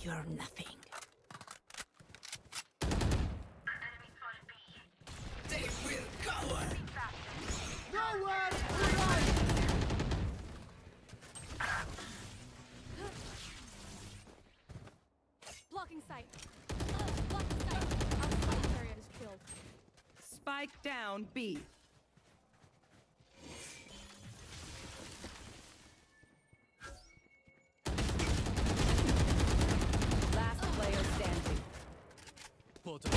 You're nothing. They will cover! Nowhere to run! Blocking sight. Blocking sight. Our sight area is killed. Spike down, B. Last player standing. Portal.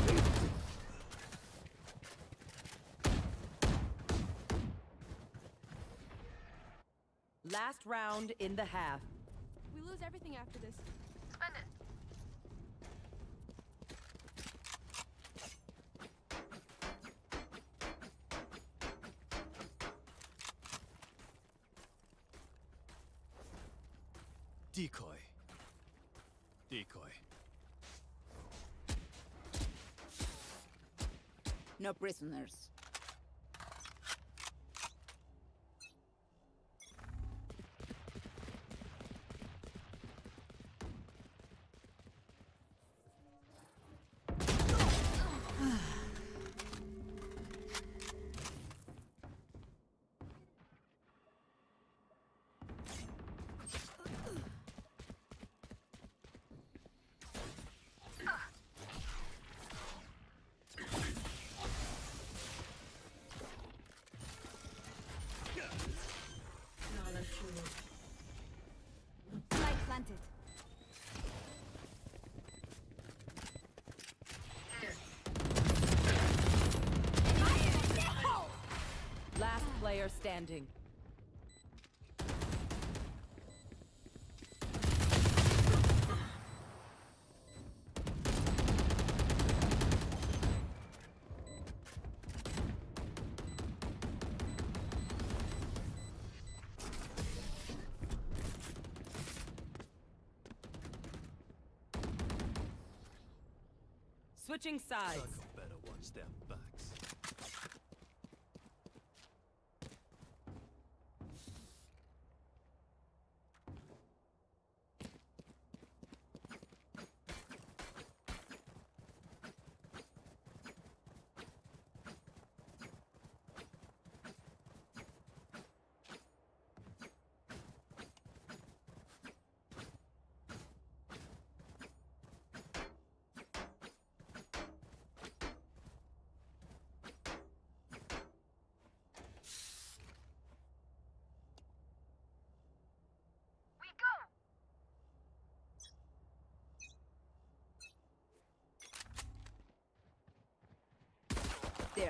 Last round in the half. We lose everything after this. Spend it. Decoy. Decoy. No prisoners. Light planted. Last player standing. Switching sides. Circle better watch their backs. We go! There.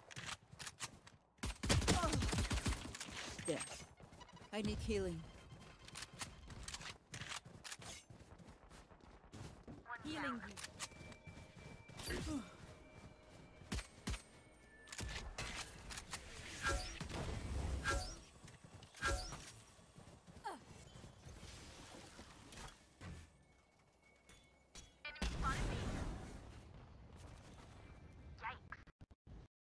There. I need healing. One Healing down. you.